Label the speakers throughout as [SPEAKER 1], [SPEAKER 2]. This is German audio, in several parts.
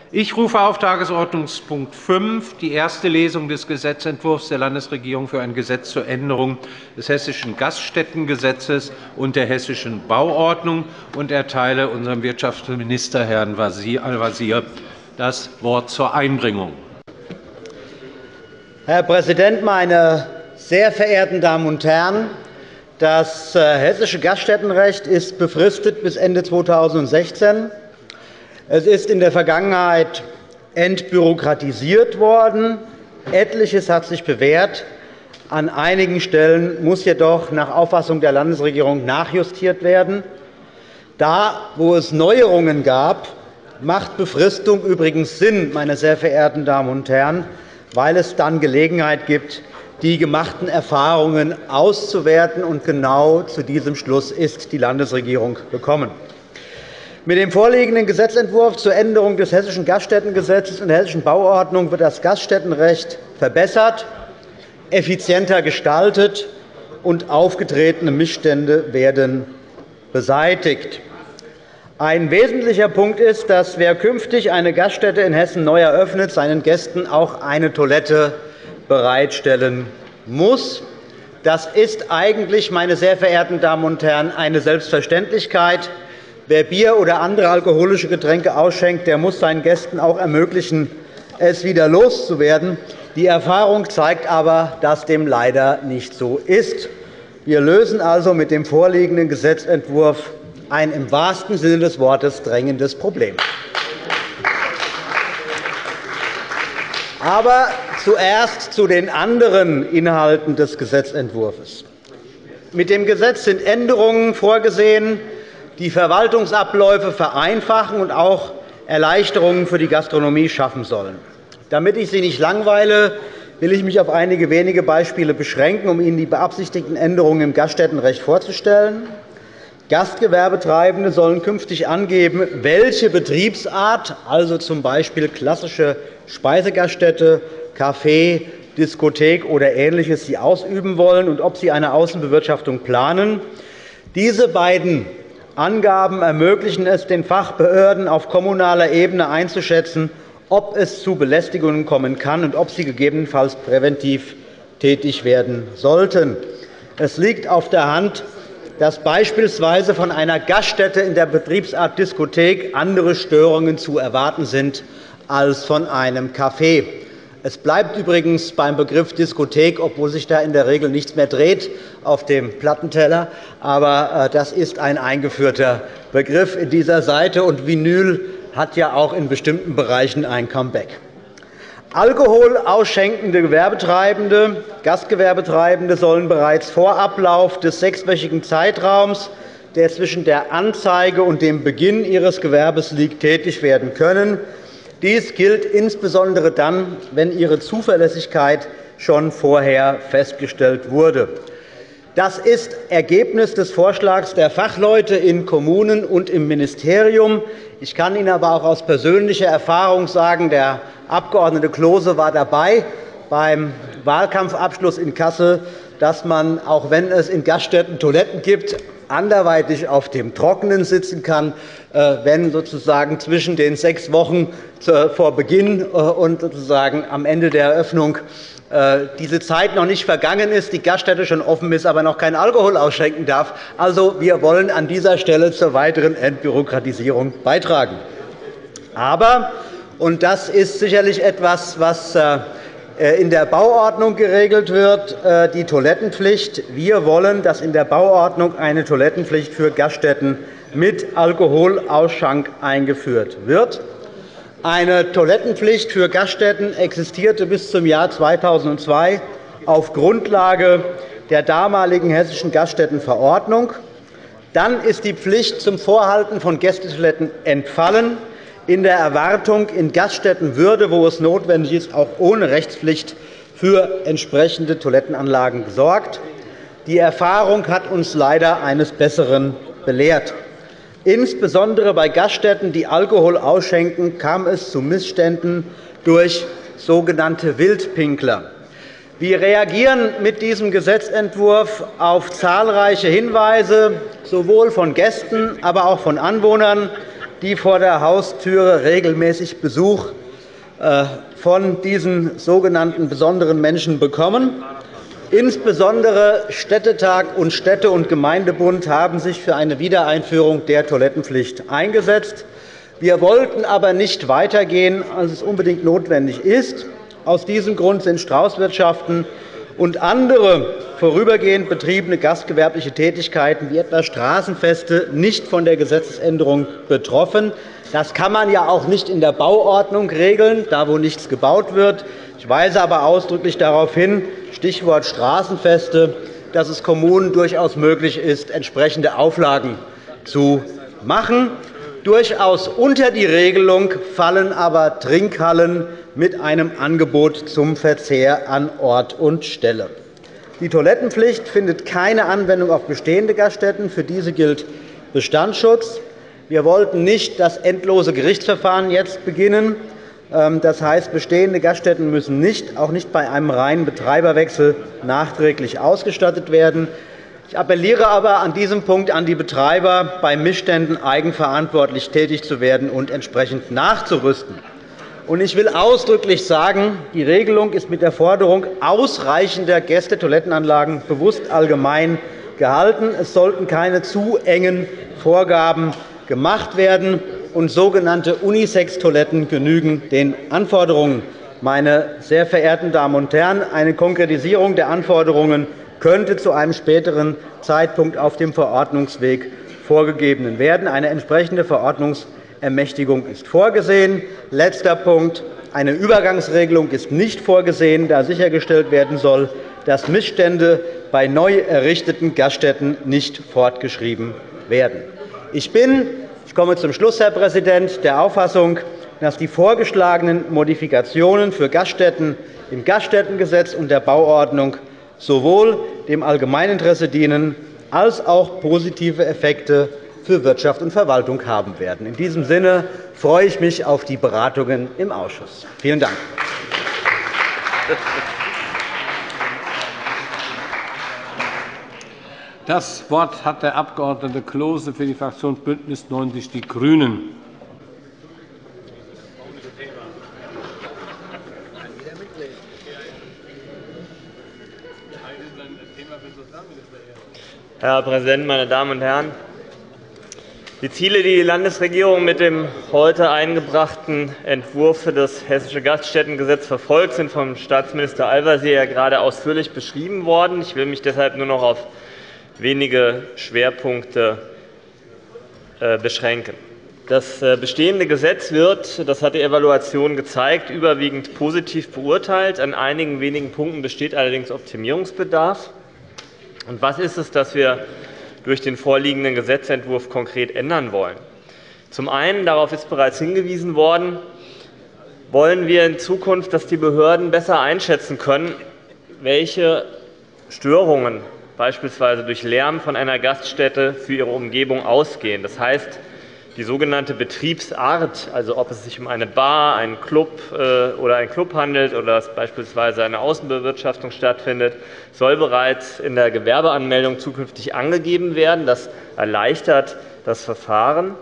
[SPEAKER 1] Ich rufe auf Tagesordnungspunkt 5 die erste Lesung des Gesetzentwurfs der Landesregierung für ein Gesetz zur Änderung des Hessischen Gaststättengesetzes und der Hessischen Bauordnung und erteile unserem Wirtschaftsminister, Herrn Al-Wazir, das Wort zur Einbringung.
[SPEAKER 2] Herr Präsident, meine sehr verehrten Damen und Herren! Das hessische Gaststättenrecht ist befristet bis Ende 2016. Es ist in der Vergangenheit entbürokratisiert worden. Etliches hat sich bewährt. An einigen Stellen muss jedoch nach Auffassung der Landesregierung nachjustiert werden. Da, wo es Neuerungen gab, macht Befristung übrigens Sinn, meine sehr verehrten Damen und Herren, weil es dann Gelegenheit gibt, die gemachten Erfahrungen auszuwerten. Und genau zu diesem Schluss ist die Landesregierung gekommen. Mit dem vorliegenden Gesetzentwurf zur Änderung des Hessischen Gaststättengesetzes und der Hessischen Bauordnung wird das Gaststättenrecht verbessert, effizienter gestaltet und aufgetretene Missstände werden beseitigt. Ein wesentlicher Punkt ist, dass wer künftig eine Gaststätte in Hessen neu eröffnet, seinen Gästen auch eine Toilette bereitstellen muss. Das ist eigentlich, meine sehr verehrten Damen und Herren, eine Selbstverständlichkeit. Wer Bier oder andere alkoholische Getränke ausschenkt, der muss seinen Gästen auch ermöglichen, es wieder loszuwerden. Die Erfahrung zeigt aber, dass dem leider nicht so ist. Wir lösen also mit dem vorliegenden Gesetzentwurf ein im wahrsten Sinne des Wortes drängendes Problem. Aber zuerst zu den anderen Inhalten des Gesetzentwurfs. Mit dem Gesetz sind Änderungen vorgesehen, die Verwaltungsabläufe vereinfachen und auch Erleichterungen für die Gastronomie schaffen sollen. Damit ich Sie nicht langweile, will ich mich auf einige wenige Beispiele beschränken, um Ihnen die beabsichtigten Änderungen im Gaststättenrecht vorzustellen. Gastgewerbetreibende sollen künftig angeben, welche Betriebsart, also z. B. klassische Speisegaststätte, Café, Diskothek oder Ähnliches, sie ausüben wollen und ob sie eine Außenbewirtschaftung planen. Diese beiden Angaben ermöglichen es den Fachbehörden auf kommunaler Ebene einzuschätzen, ob es zu Belästigungen kommen kann und ob sie gegebenenfalls präventiv tätig werden sollten. Es liegt auf der Hand, dass beispielsweise von einer Gaststätte in der Betriebsart Diskothek andere Störungen zu erwarten sind als von einem Café. Es bleibt übrigens beim Begriff Diskothek, obwohl sich da in der Regel nichts mehr dreht auf dem Plattenteller. Aber das ist ein eingeführter Begriff in dieser Seite, und Vinyl hat ja auch in bestimmten Bereichen ein Comeback. Alkohol ausschenkende Gewerbetreibende, Gastgewerbetreibende sollen bereits vor Ablauf des 6-wöchigen Zeitraums, der zwischen der Anzeige und dem Beginn ihres Gewerbes liegt, tätig werden können. Dies gilt insbesondere dann, wenn ihre Zuverlässigkeit schon vorher festgestellt wurde. Das ist Ergebnis des Vorschlags der Fachleute in Kommunen und im Ministerium. Ich kann Ihnen aber auch aus persönlicher Erfahrung sagen, der Abg. Klose war dabei beim Wahlkampfabschluss in Kassel, dass man, auch wenn es in Gaststätten Toiletten gibt, anderweitig auf dem Trockenen sitzen kann, wenn sozusagen zwischen den 6 Wochen vor Beginn und sozusagen am Ende der Eröffnung diese Zeit noch nicht vergangen ist, die Gaststätte schon offen ist, aber noch keinen Alkohol ausschenken darf. Also, wir wollen an dieser Stelle zur weiteren Entbürokratisierung beitragen. Aber, und das ist sicherlich etwas, was in der Bauordnung geregelt wird, die Toilettenpflicht. Wir wollen, dass in der Bauordnung eine Toilettenpflicht für Gaststätten mit Alkoholausschank eingeführt wird. Eine Toilettenpflicht für Gaststätten existierte bis zum Jahr 2002 auf Grundlage der damaligen Hessischen Gaststättenverordnung. Dann ist die Pflicht zum Vorhalten von Gästetoiletten entfallen, in der Erwartung, in Gaststätten würde, wo es notwendig ist, auch ohne Rechtspflicht für entsprechende Toilettenanlagen gesorgt. Die Erfahrung hat uns leider eines Besseren belehrt. Insbesondere bei Gaststätten, die Alkohol ausschenken, kam es zu Missständen durch sogenannte Wildpinkler. Wir reagieren mit diesem Gesetzentwurf auf zahlreiche Hinweise, sowohl von Gästen, aber auch von Anwohnern, die vor der Haustüre regelmäßig Besuch von diesen sogenannten besonderen Menschen bekommen. Insbesondere Städtetag und Städte- und Gemeindebund haben sich für eine Wiedereinführung der Toilettenpflicht eingesetzt. Wir wollten aber nicht weitergehen, als es unbedingt notwendig ist. Aus diesem Grund sind Straußwirtschaften und andere vorübergehend betriebene gastgewerbliche Tätigkeiten wie etwa Straßenfeste nicht von der Gesetzesänderung betroffen. Das kann man ja auch nicht in der Bauordnung regeln, da wo nichts gebaut wird. Ich weise aber ausdrücklich darauf hin, Stichwort Straßenfeste, dass es Kommunen durchaus möglich ist, entsprechende Auflagen zu machen. Durchaus unter die Regelung fallen aber Trinkhallen mit einem Angebot zum Verzehr an Ort und Stelle. Die Toilettenpflicht findet keine Anwendung auf bestehende Gaststätten. Für diese gilt Bestandsschutz. Wir wollten nicht das endlose Gerichtsverfahren jetzt beginnen. Das heißt, bestehende Gaststätten müssen auch nicht bei einem reinen Betreiberwechsel nachträglich ausgestattet werden. Ich appelliere aber an diesem Punkt an die Betreiber, bei Missständen eigenverantwortlich tätig zu werden und entsprechend nachzurüsten. Ich will ausdrücklich sagen, die Regelung ist mit der Forderung ausreichender Gästetoilettenanlagen bewusst allgemein gehalten. Es sollten keine zu engen Vorgaben gemacht werden, und sogenannte Unisex-Toiletten genügen den Anforderungen. Meine sehr verehrten Damen und Herren, eine Konkretisierung der Anforderungen könnte zu einem späteren Zeitpunkt auf dem Verordnungsweg vorgegeben werden. Eine entsprechende Verordnungsermächtigung ist vorgesehen. Letzter Punkt. Eine Übergangsregelung ist nicht vorgesehen, da sichergestellt werden soll, dass Missstände bei neu errichteten Gaststätten nicht fortgeschrieben werden. Ich komme zum Schluss, Herr Präsident, der Auffassung, dass die vorgeschlagenen Modifikationen für Gaststätten im Gaststättengesetz und der Bauordnung sowohl dem Allgemeininteresse dienen, als auch positive Effekte für Wirtschaft und Verwaltung haben werden. In diesem Sinne freue ich mich auf die Beratungen im Ausschuss. Vielen Dank.
[SPEAKER 3] Das Wort hat der Abg. Klose für die Fraktion BÜNDNIS 90 die GRÜNEN.
[SPEAKER 4] Herr Präsident, meine Damen und Herren! Die Ziele, die die Landesregierung mit dem heute eingebrachten Entwurf für das Hessische Gaststättengesetz verfolgt, sind vom Staatsminister Al-Wazir ja gerade ausführlich beschrieben worden. Ich will mich deshalb nur noch auf wenige Schwerpunkte beschränken. Das bestehende Gesetz wird, das hat die Evaluation gezeigt, überwiegend positiv beurteilt. An einigen wenigen Punkten besteht allerdings Optimierungsbedarf. Und was ist es, das wir durch den vorliegenden Gesetzentwurf konkret ändern wollen? Zum einen, darauf ist bereits hingewiesen worden, wollen wir in Zukunft, dass die Behörden besser einschätzen können, welche Störungen beispielsweise durch Lärm von einer Gaststätte für ihre Umgebung ausgehen. Das heißt, die sogenannte Betriebsart, also ob es sich um eine Bar, einen Club oder einen Club handelt oder dass beispielsweise eine Außenbewirtschaftung stattfindet, soll bereits in der Gewerbeanmeldung zukünftig angegeben werden. Das erleichtert das Verfahren.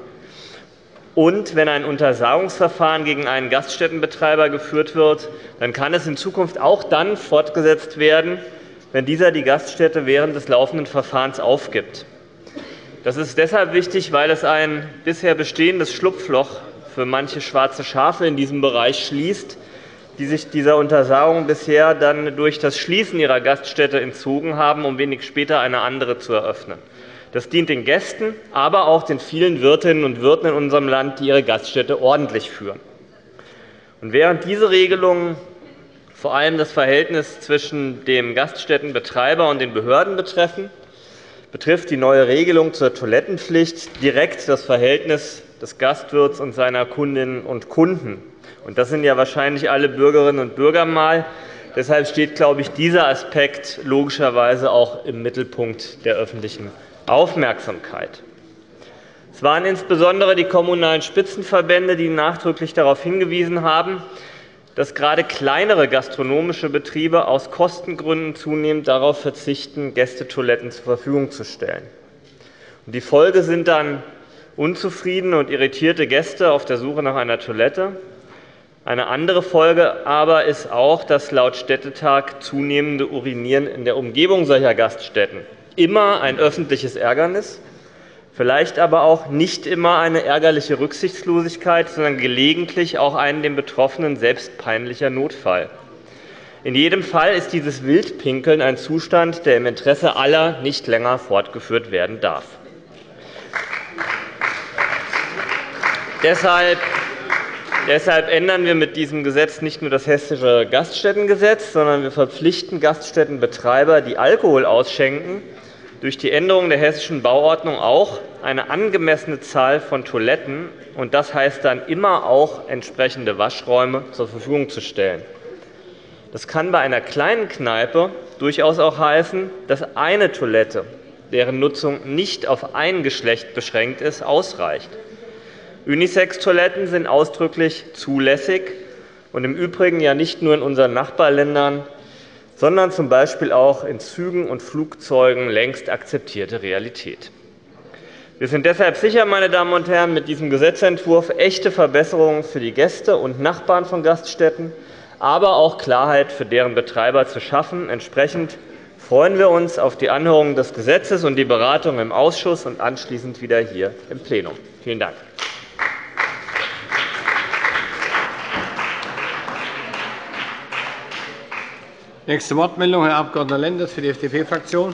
[SPEAKER 4] Und wenn ein Untersagungsverfahren gegen einen Gaststättenbetreiber geführt wird, dann kann es in Zukunft auch dann fortgesetzt werden, wenn dieser die Gaststätte während des laufenden Verfahrens aufgibt. Das ist deshalb wichtig, weil es ein bisher bestehendes Schlupfloch für manche schwarze Schafe in diesem Bereich schließt, die sich dieser Untersagung bisher dann durch das Schließen ihrer Gaststätte entzogen haben, um wenig später eine andere zu eröffnen. Das dient den Gästen, aber auch den vielen Wirtinnen und Wirten in unserem Land, die ihre Gaststätte ordentlich führen. Und während diese Regelungen vor allem das Verhältnis zwischen dem Gaststättenbetreiber und den Behörden betrifft die neue Regelung zur Toilettenpflicht direkt das Verhältnis des Gastwirts und seiner Kundinnen und Kunden. Und das sind ja wahrscheinlich alle Bürgerinnen und Bürger mal. Deshalb steht, glaube ich, dieser Aspekt logischerweise auch im Mittelpunkt der öffentlichen Aufmerksamkeit. Es waren insbesondere die kommunalen Spitzenverbände, die nachdrücklich darauf hingewiesen haben, dass gerade kleinere gastronomische Betriebe aus Kostengründen zunehmend darauf verzichten, Gästetoiletten zur Verfügung zu stellen. Die Folge sind dann unzufriedene und irritierte Gäste auf der Suche nach einer Toilette. Eine andere Folge aber ist auch das laut Städtetag zunehmende Urinieren in der Umgebung solcher Gaststätten. Immer ein öffentliches Ärgernis, vielleicht aber auch nicht immer eine ärgerliche Rücksichtslosigkeit, sondern gelegentlich auch ein den Betroffenen selbst peinlicher Notfall. In jedem Fall ist dieses Wildpinkeln ein Zustand, der im Interesse aller nicht länger fortgeführt werden darf. Deshalb ändern wir mit diesem Gesetz nicht nur das Hessische Gaststättengesetz, sondern wir verpflichten Gaststättenbetreiber, die Alkohol ausschenken, durch die Änderung der Hessischen Bauordnung auch eine angemessene Zahl von Toiletten, und das heißt dann immer auch entsprechende Waschräume, zur Verfügung zu stellen. Das kann bei einer kleinen Kneipe durchaus auch heißen, dass eine Toilette, deren Nutzung nicht auf ein Geschlecht beschränkt ist, ausreicht. Unisex-Toiletten sind ausdrücklich zulässig und im Übrigen ja nicht nur in unseren Nachbarländern, sondern z. B. auch in Zügen und Flugzeugen längst akzeptierte Realität. Wir sind deshalb sicher, meine Damen und Herren, mit diesem Gesetzentwurf echte Verbesserungen für die Gäste und Nachbarn von Gaststätten, aber auch Klarheit für deren Betreiber zu schaffen. Entsprechend freuen wir uns auf die Anhörung des Gesetzes und die Beratung im Ausschuss und anschließend wieder hier im Plenum. Vielen Dank.
[SPEAKER 3] Nächste Wortmeldung, Herr Abg. Lenders für die FDP-Fraktion.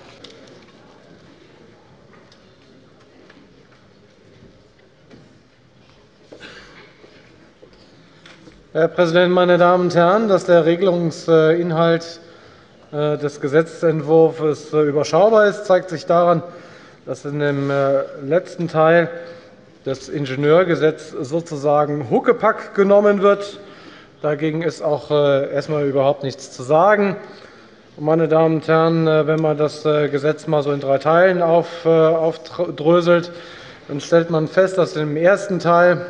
[SPEAKER 5] Herr Präsident, meine Damen und Herren! Dass der Regelungsinhalt des Gesetzentwurfs überschaubar ist, zeigt sich daran, dass in dem letzten Teil des Ingenieurgesetzes sozusagen Huckepack genommen wird. Dagegen ist auch erst einmal überhaupt nichts zu sagen. Meine Damen und Herren, wenn man das Gesetz mal so in 3 Teilen aufdröselt, dann stellt man fest, dass im ersten Teil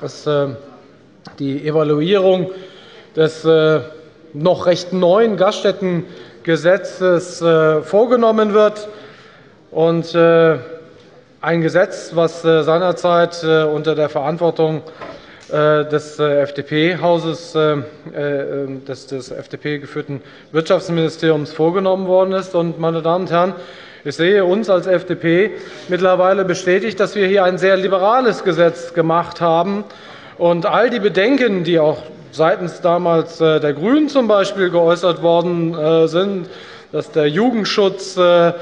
[SPEAKER 5] die Evaluierung des noch recht neuen Gaststättengesetzes vorgenommen wird. Und ein Gesetz, was seinerzeit unter der Verantwortung des FDP-Hauses, des FDP-geführten Wirtschaftsministeriums vorgenommen worden ist. Und, meine Damen und Herren, ich sehe uns als FDP mittlerweile bestätigt, dass wir hier ein sehr liberales Gesetz gemacht haben. Und all die Bedenken, die auch seitens damals der GRÜNEN zum Beispiel geäußert worden sind, dass der Jugendschutz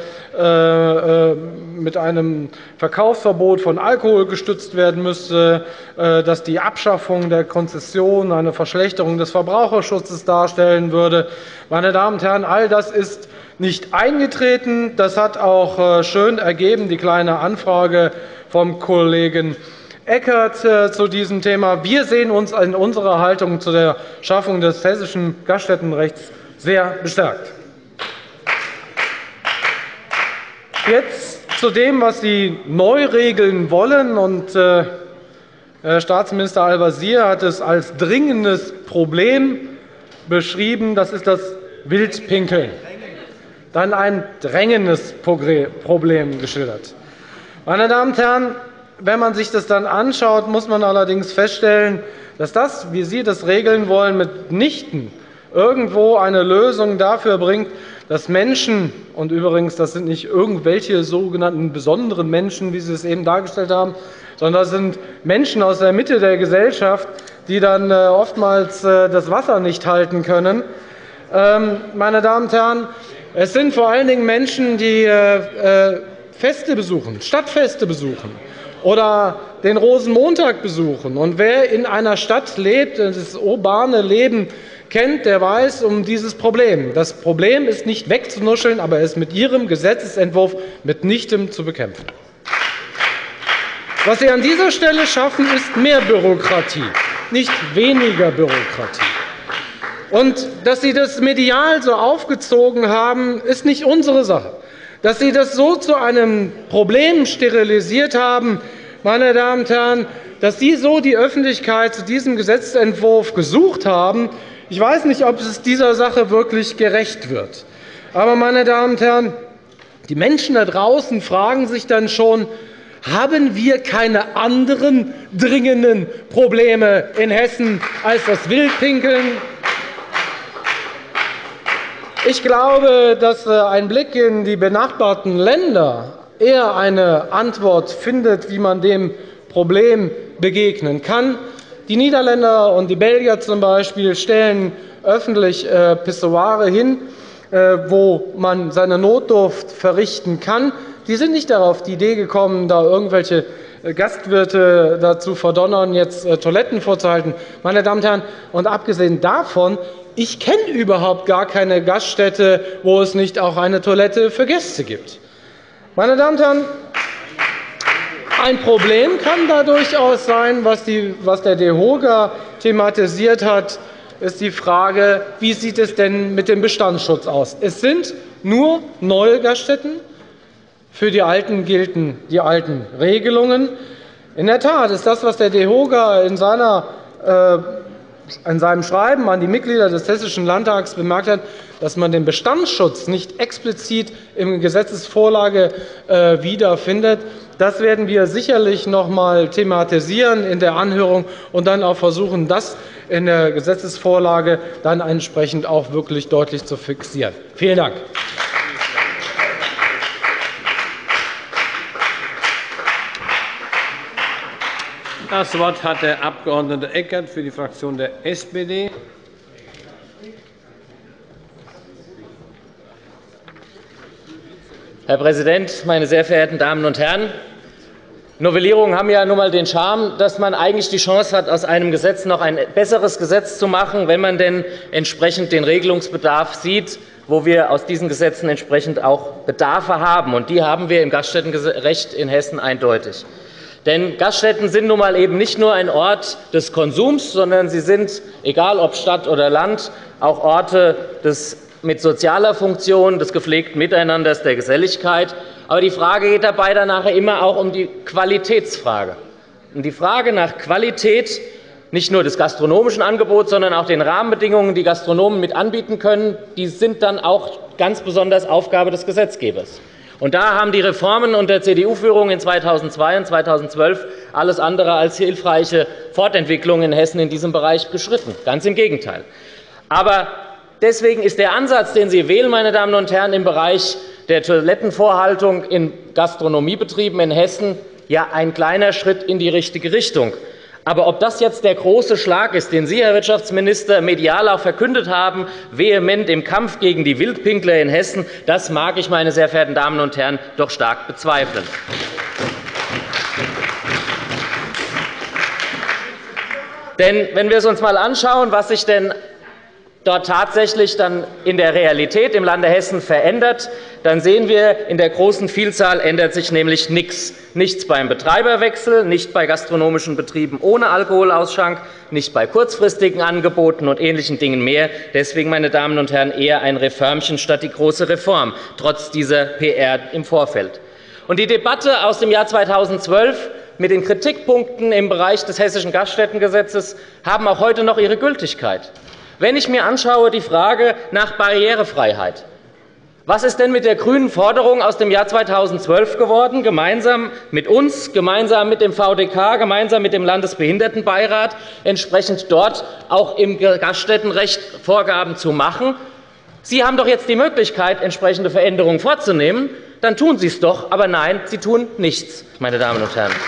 [SPEAKER 5] mit einem Verkaufsverbot von Alkohol gestützt werden müsste, dass die Abschaffung der Konzession eine Verschlechterung des Verbraucherschutzes darstellen würde. Meine Damen und Herren, all das ist nicht eingetreten. Das hat auch schön ergeben die Kleine Anfrage vom Kollegen Eckert zu diesem Thema. Wir sehen uns in unserer Haltung zu der Schaffung des hessischen Gaststättenrechts sehr bestärkt. Jetzt zu dem, was Sie neu regeln wollen. Herr Staatsminister Al-Wazir hat es als dringendes Problem beschrieben. Das ist das Wildpinkeln. Dann ein drängendes Problem geschildert. Meine Damen und Herren, wenn man sich das dann anschaut, muss man allerdings feststellen, dass das, wie Sie das regeln wollen, mitnichten irgendwo eine Lösung dafür bringt, dass Menschen, und übrigens, das sind nicht irgendwelche sogenannten besonderen Menschen, wie Sie es eben dargestellt haben, sondern das sind Menschen aus der Mitte der Gesellschaft, die dann oftmals das Wasser nicht halten können. Meine Damen und Herren, es sind vor allen Dingen Menschen, die Feste besuchen, Stadtfeste besuchen oder den Rosenmontag besuchen. Und wer in einer Stadt lebt, das urbane Leben kennt, der weiß um dieses Problem. Das Problem ist nicht wegzunuscheln, aber es ist mit Ihrem Gesetzentwurf mitnichten zu bekämpfen. Was Sie an dieser Stelle schaffen, ist mehr Bürokratie, nicht weniger Bürokratie. Und dass Sie das medial so aufgezogen haben, ist nicht unsere Sache. Dass Sie das so zu einem Problem sterilisiert haben, meine Damen und Herren, dass Sie so die Öffentlichkeit zu diesem Gesetzentwurf gesucht haben, ich weiß nicht, ob es dieser Sache wirklich gerecht wird. Aber, meine Damen und Herren, die Menschen da draußen fragen sich dann schon, Haben wir keine anderen dringenden Probleme in Hessen als das Wildpinkeln? Ich glaube, dass ein Blick in die benachbarten Länder eher eine Antwort findet, wie man dem Problem begegnen kann. Die Niederländer und die Belgier zum Beispiel stellen öffentlich Pissoire hin, wo man seine Notdurft verrichten kann. Die sind nicht darauf die Idee gekommen, da irgendwelche Gastwirte dazu verdonnern, jetzt Toiletten vorzuhalten. Meine Damen und Herren, und abgesehen davon, ich kenne überhaupt gar keine Gaststätte, wo es nicht auch eine Toilette für Gäste gibt. Meine Damen und Herren, ein Problem kann da durchaus sein, was der DEHOGA thematisiert hat, ist die Frage, wie sieht es denn mit dem Bestandsschutz aus? Es sind nur neue Gaststätten. Für die Alten gelten die alten Regelungen. In der Tat ist das, was der DEHOGA in seinem Schreiben an die Mitglieder des Hessischen Landtags bemerkt hat, dass man den Bestandsschutz nicht explizit in Gesetzesvorlage wiederfindet. Das werden wir sicherlich noch einmal thematisieren in der Anhörung und dann auch versuchen, das in der Gesetzesvorlage dann entsprechend auch wirklich deutlich zu fixieren. Vielen Dank.
[SPEAKER 3] Das Wort hat der Abg. Eckert für die Fraktion der SPD.
[SPEAKER 6] Herr Präsident, meine sehr verehrten Damen und Herren! Novellierungen haben ja nun einmal den Charme, dass man eigentlich die Chance hat, aus einem Gesetz noch ein besseres Gesetz zu machen, wenn man denn entsprechend den Regelungsbedarf sieht, wo wir aus diesen Gesetzen entsprechend auch Bedarfe haben. Und die haben wir im Gaststättenrecht in Hessen eindeutig. Denn Gaststätten sind nun einmal eben nicht nur ein Ort des Konsums, sondern sie sind, egal ob Stadt oder Land, auch Orte mit sozialer Funktion, des gepflegten Miteinanders, der Geselligkeit. Aber die Frage geht dabei dann nachher immer auch um die Qualitätsfrage. Und die Frage nach Qualität nicht nur des gastronomischen Angebots, sondern auch den Rahmenbedingungen, die Gastronomen mit anbieten können, die sind dann auch ganz besonders Aufgabe des Gesetzgebers. Und da haben die Reformen unter CDU-Führung in 2002 und 2012 alles andere als hilfreiche Fortentwicklungen in Hessen in diesem Bereich beschritten. Ganz im Gegenteil. Aber deswegen ist der Ansatz, den Sie wählen, meine Damen und Herren, im Bereich der Toilettenvorhaltung in Gastronomiebetrieben in Hessen ja ein kleiner Schritt in die richtige Richtung. Aber ob das jetzt der große Schlag ist, den Sie, Herr Wirtschaftsminister, medial auch verkündet haben, vehement im Kampf gegen die Wildpinkler in Hessen, das mag ich, meine sehr verehrten Damen und Herren, doch stark bezweifeln. Denn wenn wir es uns einmal anschauen, was sich denn dort tatsächlich dann in der Realität im Lande Hessen verändert, dann sehen wir, in der großen Vielzahl ändert sich nämlich nichts. Nichts beim Betreiberwechsel, nicht bei gastronomischen Betrieben ohne Alkoholausschank, nicht bei kurzfristigen Angeboten und ähnlichen Dingen mehr. Deswegen, meine Damen und Herren, eher ein Reformchen statt die große Reform, trotz dieser PR im Vorfeld. Und die Debatte aus dem Jahr 2012 mit den Kritikpunkten im Bereich des Hessischen Gaststättengesetzes haben auch heute noch ihre Gültigkeit. Wenn ich mir anschaue die Frage nach Barrierefreiheit, was ist denn mit der grünen Forderung aus dem Jahr 2012 geworden, gemeinsam mit uns, gemeinsam mit dem VDK, gemeinsam mit dem Landesbehindertenbeirat, entsprechend dort auch im Gaststättenrecht Vorgaben zu machen? Sie haben doch jetzt die Möglichkeit, entsprechende Veränderungen vorzunehmen. Dann tun Sie es doch. Aber nein, Sie tun nichts, meine Damen und Herren.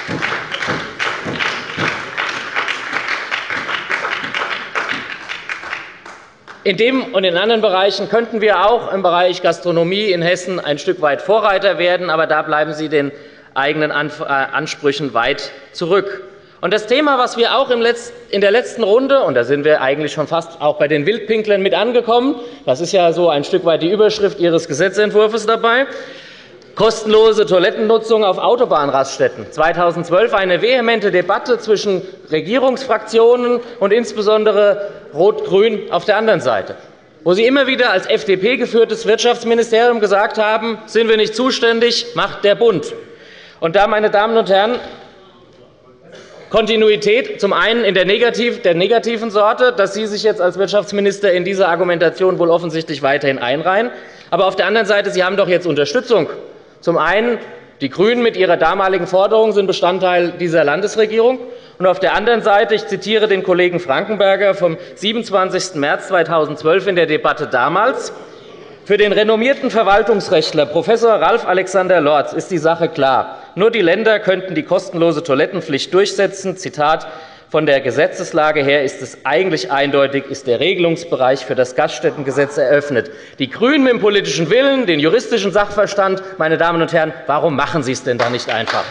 [SPEAKER 6] In dem und in anderen Bereichen könnten wir auch im Bereich Gastronomie in Hessen ein Stück weit Vorreiter werden, aber da bleiben Sie den eigenen Ansprüchen weit zurück. Und das Thema, was wir auch in der letzten Runde, und da sind wir eigentlich schon fast auch bei den Wildpinklern mit angekommen, das ist ja so ein Stück weit die Überschrift Ihres Gesetzentwurfs dabei, kostenlose Toilettennutzung auf Autobahnraststätten. 2012 eine vehemente Debatte zwischen Regierungsfraktionen und insbesondere Rot-Grün auf der anderen Seite, wo Sie immer wieder als FDP geführtes Wirtschaftsministerium gesagt haben, sind wir nicht zuständig, macht der Bund. Und da, meine Damen und Herren, Kontinuität zum einen in der negativen Sorte, dass Sie sich jetzt als Wirtschaftsminister in diese Argumentation wohl offensichtlich weiterhin einreihen. Aber auf der anderen Seite, Sie haben doch jetzt Unterstützung. Zum einen Die GRÜNEN mit ihrer damaligen Forderung sind Bestandteil dieser Landesregierung. Und auf der anderen Seite, ich zitiere den Kollegen Frankenberger vom 27. März 2012 in der Debatte damals: Für den renommierten Verwaltungsrechtler Prof. Ralf Alexander Lorz ist die Sache klar. Nur die Länder könnten die kostenlose Toilettenpflicht durchsetzen. Zitat: Von der Gesetzeslage her ist es eigentlich eindeutig, ist der Regelungsbereich für das Gaststättengesetz eröffnet. Die GRÜNEN mit dem politischen Willen, den juristischen Sachverstand, meine Damen und Herren, warum machen Sie es denn da nicht einfach?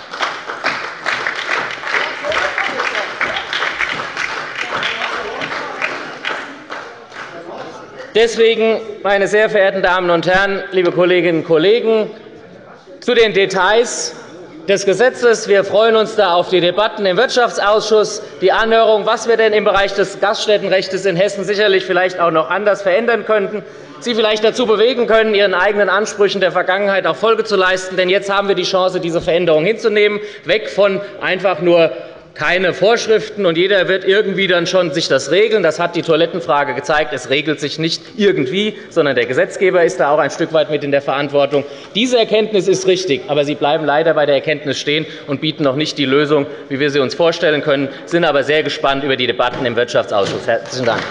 [SPEAKER 6] Deswegen, meine sehr verehrten Damen und Herren, liebe Kolleginnen und Kollegen, zu den Details des Gesetzes. Wir freuen uns da auf die Debatten im Wirtschaftsausschuss, die Anhörung, was wir denn im Bereich des Gaststättenrechts in Hessen sicherlich vielleicht auch noch anders verändern könnten, Sie vielleicht dazu bewegen können, Ihren eigenen Ansprüchen der Vergangenheit auch Folge zu leisten. Denn jetzt haben wir die Chance, diese Veränderung hinzunehmen, weg von einfach nur keine Vorschriften, und jeder wird irgendwie dann schon sich das regeln. Das hat die Toilettenfrage gezeigt. Es regelt sich nicht irgendwie, sondern der Gesetzgeber ist da auch ein Stück weit mit in der Verantwortung. Diese Erkenntnis ist richtig, aber Sie bleiben leider bei der Erkenntnis stehen und bieten noch nicht die Lösung, wie wir sie uns vorstellen können, sind aber sehr gespannt über die Debatten im Wirtschaftsausschuss. Herzlichen Dank.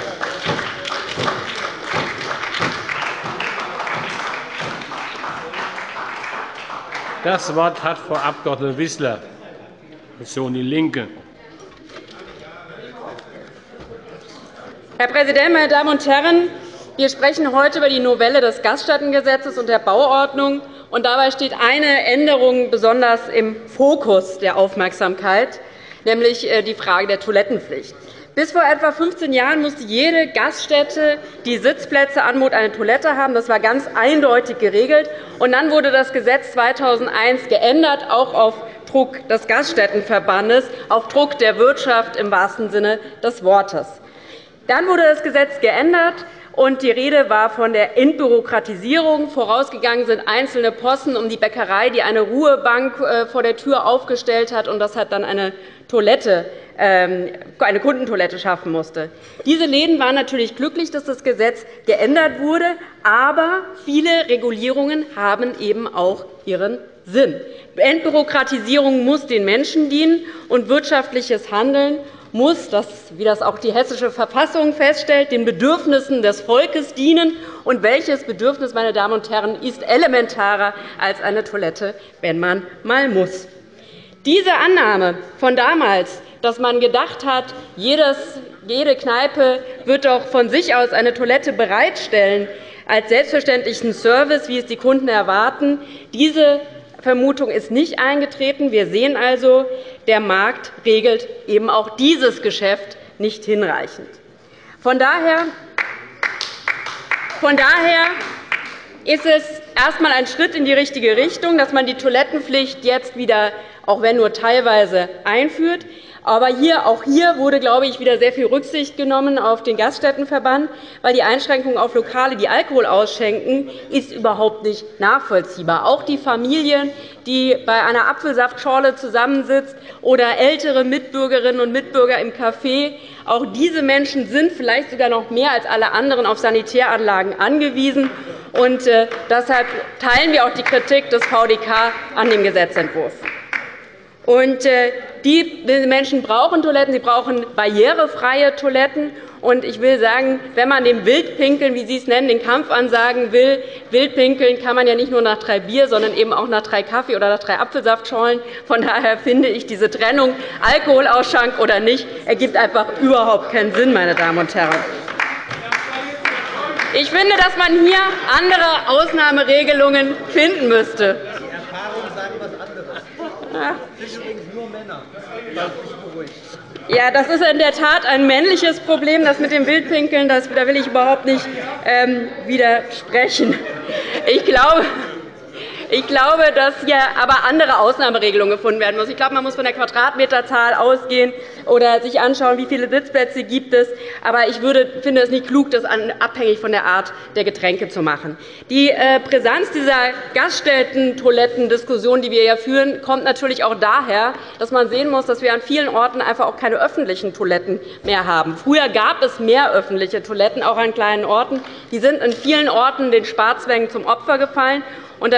[SPEAKER 3] Das Wort hat Frau Abg. Wissler, Fraktion DIE LINKE.
[SPEAKER 7] Herr Präsident, meine Damen und Herren! Wir sprechen heute über die Novelle des Gaststättengesetzes und der Bauordnung. Und dabei steht eine Änderung besonders im Fokus der Aufmerksamkeit, nämlich die Frage der Toilettenpflicht. Bis vor etwa 15 Jahren musste jede Gaststätte, die Sitzplätze anbot, eine Toilette haben. Das war ganz eindeutig geregelt. Und dann wurde das Gesetz 2001 geändert, auch auf Druck des Gaststättenverbandes, auf Druck der Wirtschaft im wahrsten Sinne des Wortes. Dann wurde das Gesetz geändert, und die Rede war von der Entbürokratisierung. Vorausgegangen sind einzelne Posten um die Bäckerei, die eine Ruhebank vor der Tür aufgestellt hat, und das hat dann eine Kundentoilette schaffen musste. Diese Läden waren natürlich glücklich, dass das Gesetz geändert wurde, aber viele Regulierungen haben eben auch ihren Sinn. Entbürokratisierung muss den Menschen dienen, und wirtschaftliches Handeln muss, wie das auch die Hessische Verfassung feststellt, den Bedürfnissen des Volkes dienen. Und welches Bedürfnis, meine Damen und Herren, ist elementarer als eine Toilette, wenn man mal muss? Diese Annahme von damals, dass man gedacht hat, jede Kneipe wird doch von sich aus eine Toilette bereitstellen, als selbstverständlichen Service, wie es die Kunden erwarten, diese Vermutung ist nicht eingetreten. Wir sehen also, der Markt regelt eben auch dieses Geschäft nicht hinreichend. Von daher ist es erst einmal ein Schritt in die richtige Richtung, dass man die Toilettenpflicht jetzt wieder, auch wenn nur teilweise, einführt. Aber auch hier wurde, glaube ich, wieder sehr viel Rücksicht genommen auf den Gaststättenverband, weil die Einschränkung auf Lokale, die Alkohol ausschenken, ist überhaupt nicht nachvollziehbar. Auch die Familien, die bei einer Apfelsaftschorle zusammensitzt, oder ältere Mitbürgerinnen und Mitbürger im Café, auch diese Menschen sind vielleicht sogar noch mehr als alle anderen auf Sanitäranlagen angewiesen. Und deshalb teilen wir auch die Kritik des VdK an dem Gesetzentwurf. Und die Menschen brauchen Toiletten, sie brauchen barrierefreie Toiletten. Und ich will sagen, wenn man dem Wildpinkeln, wie Sie es nennen, den Kampf ansagen will, Wildpinkeln kann man ja nicht nur nach 3 Bier, sondern eben auch nach 3 Kaffee oder nach 3 Apfelsaftschorlen. Von daher finde ich, diese Trennung Alkoholausschank oder nicht ergibt einfach überhaupt keinen Sinn, meine Damen und Herren. Ich finde, dass man hier andere Ausnahmeregelungen finden müsste.
[SPEAKER 2] Die Erfahrungen sagen was anderes. Das sind übrigens nur Männer.
[SPEAKER 7] Ja, das ist in der Tat ein männliches Problem, das mit dem Wildpinkeln. Da will ich überhaupt nicht widersprechen. Ich glaube, dass hier aber andere Ausnahmeregelungen gefunden werden müssen. Ich glaube, man muss von der Quadratmeterzahl ausgehen oder sich anschauen, wie viele Sitzplätze gibt es. Aber ich finde es nicht klug, das abhängig von der Art der Getränke zu machen. Die Brisanz dieser Gaststätten-Toiletten-Diskussion, die wir ja führen, kommt natürlich auch daher, dass man sehen muss, dass wir an vielen Orten einfach auch keine öffentlichen Toiletten mehr haben. Früher gab es mehr öffentliche Toiletten, auch an kleinen Orten. Die sind in vielen Orten den Sparzwängen zum Opfer gefallen. Und da würde ich sagen,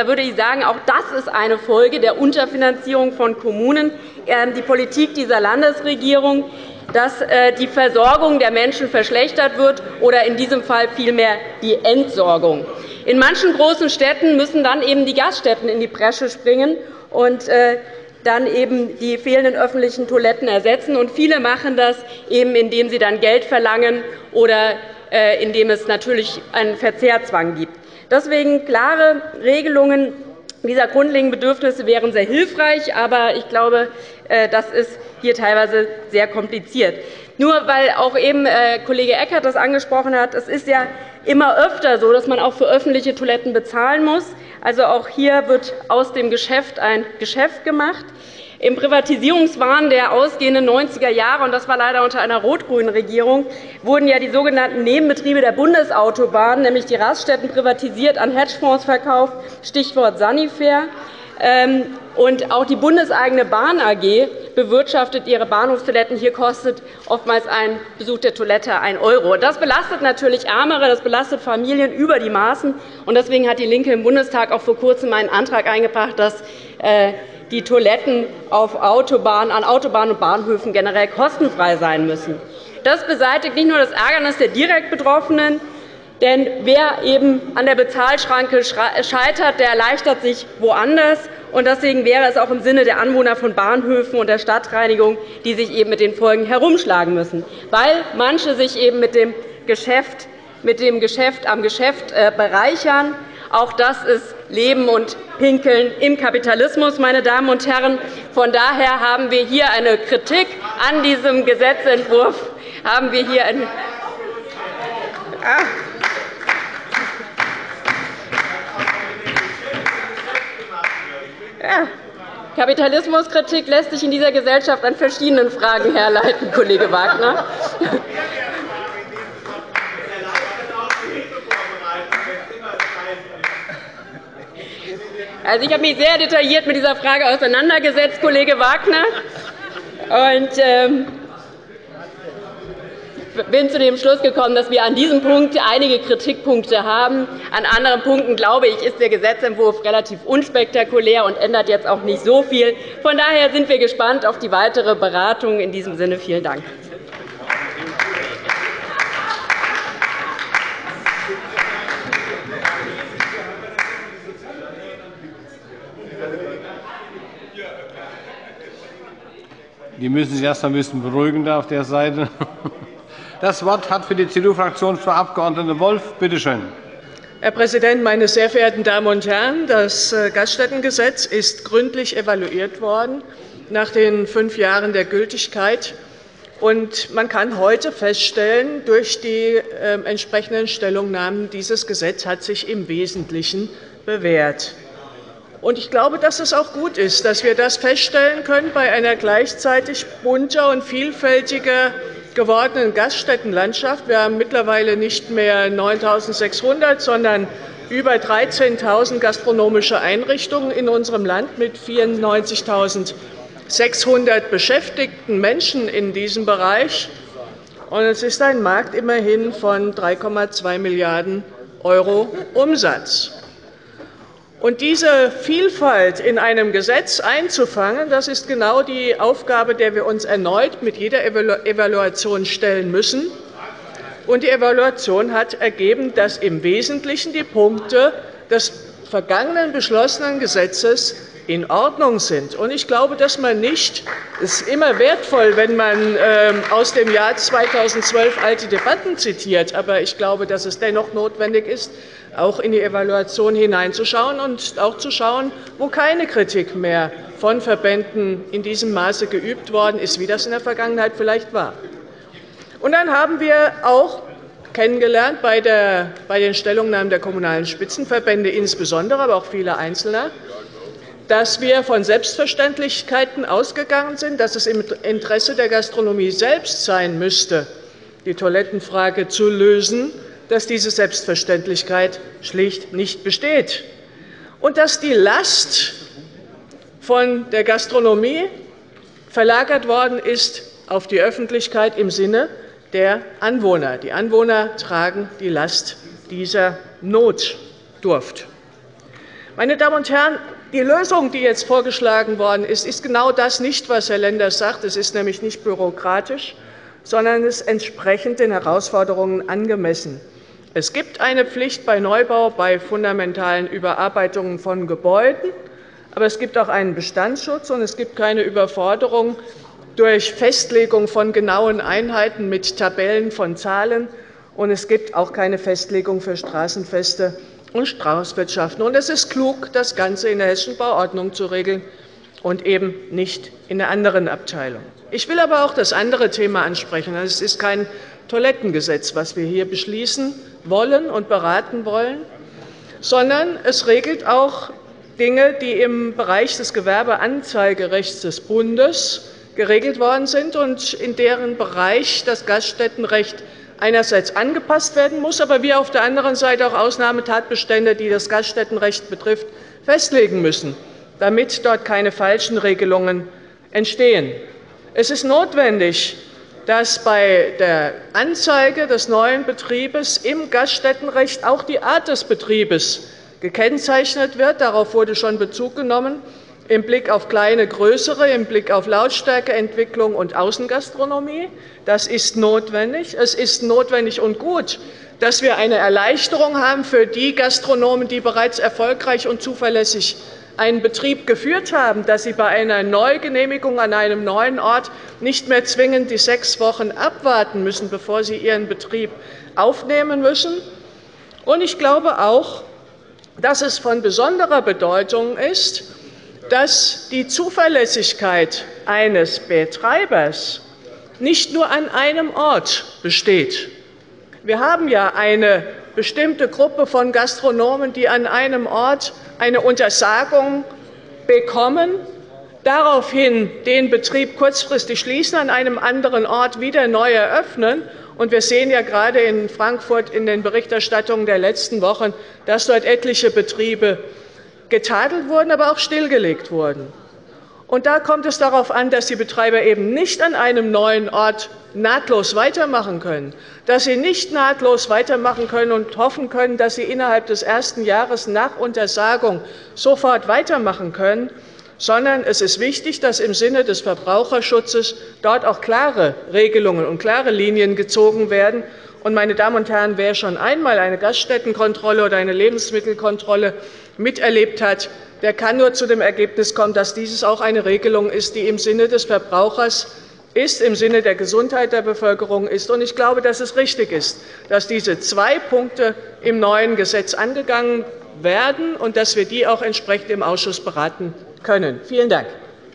[SPEAKER 7] sagen, auch das ist eine Folge der Unterfinanzierung von Kommunen, die Politik dieser Landesregierung, dass die Versorgung der Menschen verschlechtert wird oder in diesem Fall vielmehr die Entsorgung. In manchen großen Städten müssen dann eben die Gaststätten in die Bresche springen und dann eben die fehlenden öffentlichen Toiletten ersetzen. Und viele machen das eben, indem sie dann Geld verlangen oder indem es natürlich einen Verzehrzwang gibt. Deswegen klare Regelungen dieser grundlegenden Bedürfnisse wären sehr hilfreich, aber ich glaube, das ist hier teilweise sehr kompliziert. Nur weil auch eben Kollege Eckert das angesprochen hat, es ist ja immer öfter so, dass man auch für öffentliche Toiletten bezahlen muss. Also auch hier wird aus dem Geschäft ein Geschäft gemacht. Im Privatisierungswahn der ausgehenden 90er Jahre, und das war leider unter einer rot-grünen Regierung, wurden ja die sogenannten Nebenbetriebe der Bundesautobahnen, nämlich die Raststätten, privatisiert, an Hedgefonds verkauft, Stichwort Sanifair. Und auch die bundeseigene Bahn AG bewirtschaftet ihre Bahnhofstoiletten. Hier kostet oftmals ein Besuch der Toilette 1 €. Das belastet natürlich Ärmere, das belastet Familien über die Maßen. Und deswegen hat DIE LINKE im Bundestag auch vor Kurzem einen Antrag eingebracht, dass die Toiletten auf an Autobahnen und Bahnhöfen generell kostenfrei sein müssen. Das beseitigt nicht nur das Ärgernis der direkt Betroffenen, denn wer eben an der Bezahlschranke scheitert, der erleichtert sich woanders. Und deswegen wäre es auch im Sinne der Anwohner von Bahnhöfen und der Stadtreinigung, die sich eben mit den Folgen herumschlagen müssen, weil manche sich eben mit dem Geschäft am Geschäft bereichern. Auch das ist Leben und Pinkeln im Kapitalismus, meine Damen und Herren. Von daher haben wir hier eine Kritik an diesem Gesetzentwurf. Haben wir hier eine Kapitalismuskritik lässt sich in dieser Gesellschaft an verschiedenen Fragen herleiten, Kollege Wagner. Also, ich habe mich sehr detailliert mit dieser Frage auseinandergesetzt, Kollege Wagner, und bin zu dem Schluss gekommen, dass wir an diesem Punkt einige Kritikpunkte haben. An anderen Punkten, glaube ich, ist der Gesetzentwurf relativ unspektakulär und ändert jetzt auch nicht so viel. Von daher sind wir gespannt auf die weitere Beratung. In diesem Sinne vielen Dank.
[SPEAKER 3] Die müssen sich erst ein bisschen beruhigen da auf der Seite. Das Wort hat für die CDU-Fraktion Frau Abg. Wolff. Bitte schön.
[SPEAKER 8] Herr Präsident, meine sehr verehrten Damen und Herren! Das Gaststättengesetz ist gründlich evaluiert worden nach den 5 Jahren der Gültigkeit. Und man kann heute feststellen, durch die entsprechenden Stellungnahmen, dieses Gesetz hat sich im Wesentlichen bewährt. Und ich glaube, dass es auch gut ist, dass wir das feststellen können bei einer gleichzeitig bunter und vielfältiger gewordenen Gaststättenlandschaft. Wir haben mittlerweile nicht mehr 9.600, sondern über 13.000 gastronomische Einrichtungen in unserem Land mit 94.600 beschäftigten Menschen in diesem Bereich. Und es ist ein Markt immerhin von 3,2 Milliarden € Umsatz. Und diese Vielfalt in einem Gesetz einzufangen, das ist genau die Aufgabe, der wir uns erneut mit jeder Evaluation stellen müssen. Und die Evaluation hat ergeben, dass im Wesentlichen die Punkte des vergangenen beschlossenen Gesetzes in Ordnung sind. Und ich glaube, dass man nicht, es ist immer wertvoll, wenn man aus dem Jahr 2012 alte Debatten zitiert, aber ich glaube, dass es dennoch notwendig ist, auch in die Evaluation hineinzuschauen und auch zu schauen, wo keine Kritik mehr von Verbänden in diesem Maße geübt worden ist, wie das in der Vergangenheit vielleicht war. Und dann haben wir auch kennengelernt bei den Stellungnahmen der Kommunalen Spitzenverbände insbesondere, aber auch vieler Einzelner, dass wir von Selbstverständlichkeiten ausgegangen sind, dass es im Interesse der Gastronomie selbst sein müsste, die Toilettenfrage zu lösen, dass diese Selbstverständlichkeit schlicht nicht besteht und dass die Last von der Gastronomie verlagert worden ist auf die Öffentlichkeit im Sinne der Anwohner. Die Anwohner tragen die Last dieser Notdurft. Meine Damen und Herren, die Lösung, die jetzt vorgeschlagen worden ist, ist genau das nicht, was Herr Lenders sagt. Es ist nämlich nicht bürokratisch, sondern es ist entsprechend den Herausforderungen angemessen. Es gibt eine Pflicht bei Neubau bei fundamentalen Überarbeitungen von Gebäuden, aber es gibt auch einen Bestandsschutz, und es gibt keine Überforderung durch Festlegung von genauen Einheiten mit Tabellen von Zahlen, und es gibt auch keine Festlegung für Straßenfeste und Straußwirtschaften. Und es ist klug, das Ganze in der Hessischen Bauordnung zu regeln und eben nicht in der anderen Abteilung. Ich will aber auch das andere Thema ansprechen. Es ist kein Toilettengesetz, was wir hier beschließen wollen und beraten wollen, sondern es regelt auch Dinge, die im Bereich des Gewerbeanzeigerechts des Bundes geregelt worden sind und in deren Bereich das Gaststättenrecht einerseits angepasst werden muss, aber wir auf der anderen Seite auch Ausnahmetatbestände, die das Gaststättenrecht betrifft, festlegen müssen, damit dort keine falschen Regelungen entstehen. Es ist notwendig, dass bei der Anzeige des neuen Betriebes im Gaststättenrecht auch die Art des Betriebes gekennzeichnet wird. Darauf wurde schon Bezug genommen, im Blick auf kleine, größere, im Blick auf Lautstärkeentwicklung und Außengastronomie. Das ist notwendig. Es ist notwendig und gut, dass wir eine Erleichterung haben für die Gastronomen, die bereits erfolgreich und zuverlässig einen Betrieb geführt haben, dass sie bei einer Neugenehmigung an einem neuen Ort nicht mehr zwingend die 6 Wochen abwarten müssen, bevor sie ihren Betrieb aufnehmen müssen. Und ich glaube auch, dass es von besonderer Bedeutung ist, dass die Zuverlässigkeit eines Betreibers nicht nur an einem Ort besteht. Wir haben ja eine bestimmte Gruppe von Gastronomen, die an einem Ort eine Untersagung bekommen, daraufhin den Betrieb kurzfristig schließen, an einem anderen Ort wieder neu eröffnen. Und wir sehen ja gerade in Frankfurt in den Berichterstattungen der letzten Wochen, dass dort etliche Betriebe getadelt wurden, aber auch stillgelegt wurden. Und da kommt es darauf an, dass die Betreiber eben nicht an einem neuen Ort nahtlos weitermachen können, dass sie nicht nahtlos weitermachen können und hoffen können, dass sie innerhalb des ersten Jahres nach Untersagung sofort weitermachen können, sondern es ist wichtig, dass im Sinne des Verbraucherschutzes dort auch klare Regelungen und klare Linien gezogen werden. Und, meine Damen und Herren, wer schon einmal eine Gaststättenkontrolle oder eine Lebensmittelkontrolle miterlebt hat, der kann nur zu dem Ergebnis kommen, dass dieses auch eine Regelung ist, die im Sinne des Verbrauchers ist, im Sinne der Gesundheit der Bevölkerung ist. Und ich glaube, dass es richtig ist, dass diese 2 Punkte im neuen Gesetz angegangen werden und dass wir die auch entsprechend im Ausschuss beraten können. Vielen Dank.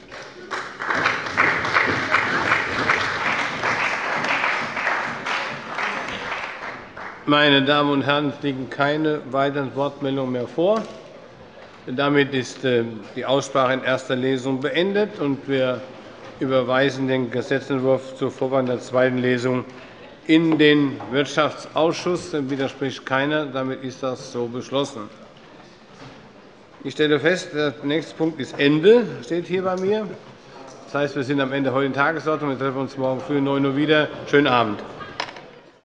[SPEAKER 3] Meine Damen und Herren, es liegen keine weiteren Wortmeldungen mehr vor. Damit ist die Aussprache in erster Lesung beendet, und wir überweisen den Gesetzentwurf zur Vorbereitung der zweiten Lesung in den Wirtschaftsausschuss. Dem widerspricht keiner. Damit ist das so beschlossen. Ich stelle fest, der nächste Punkt ist Ende, steht hier bei mir. Das heißt, wir sind am Ende der heutigen Tagesordnung. Wir treffen uns morgen früh um 9 Uhr wieder. Schönen Abend.